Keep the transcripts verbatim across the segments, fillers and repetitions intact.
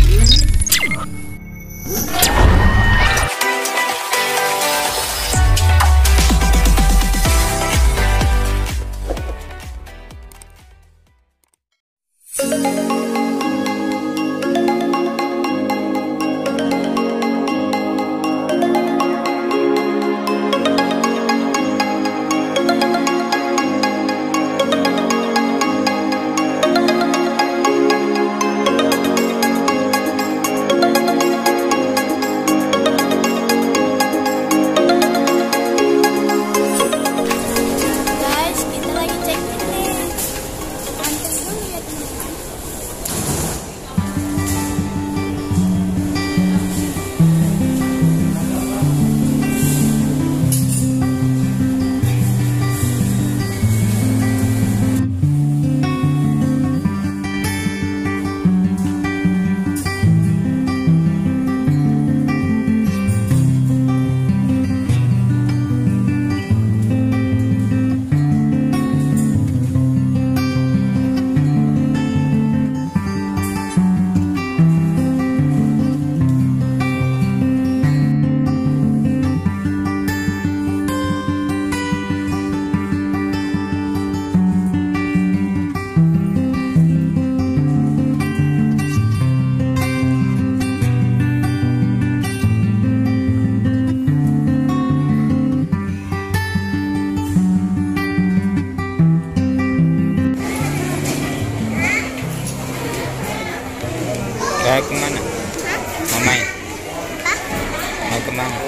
Kayak kemana? Mau main? Mau kemana?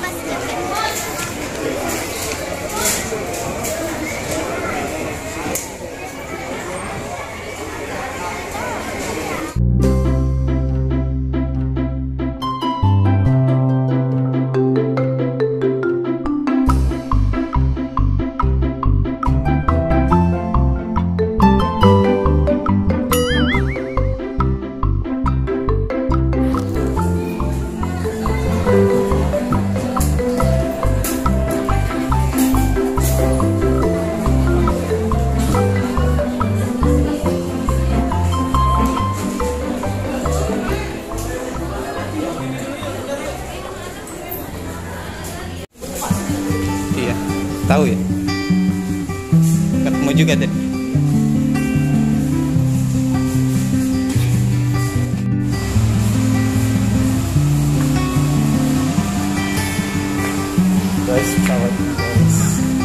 Tahu ya? Ketemu juga tadi. Guys, pesawat guys.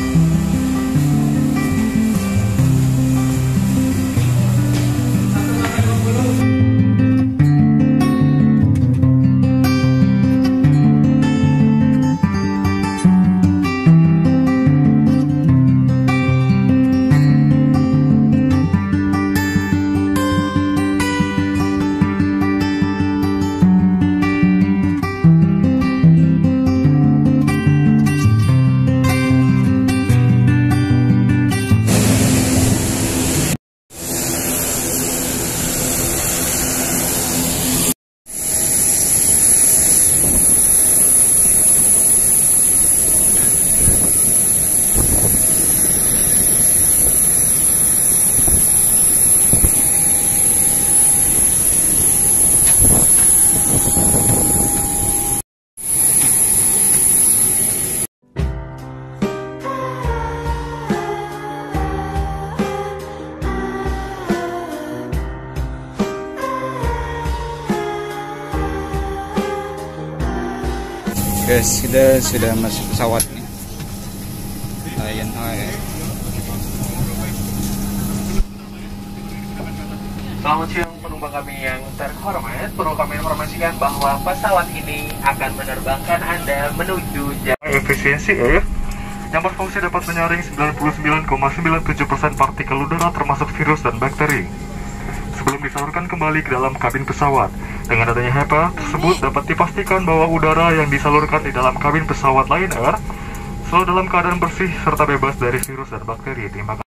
Guys, kita sudah masuk pesawat nih, Lion Air. Selamat siang penumpang kami yang terhormat. Perlu kami informasikan bahwa pesawat ini akan menerbangkan Anda menuju Jakarta. Efisiensi air yang berfungsi dapat menyaring sembilan puluh sembilan koma sembilan tujuh persen partikel udara termasuk virus dan bakteri sebelum disalurkan kembali ke dalam kabin pesawat. Dengan adanya H E P A tersebut dapat dipastikan bahwa udara yang disalurkan di dalam kabin pesawat Lion Air selalu dalam keadaan bersih serta bebas dari virus dan bakteri. Terima kasih.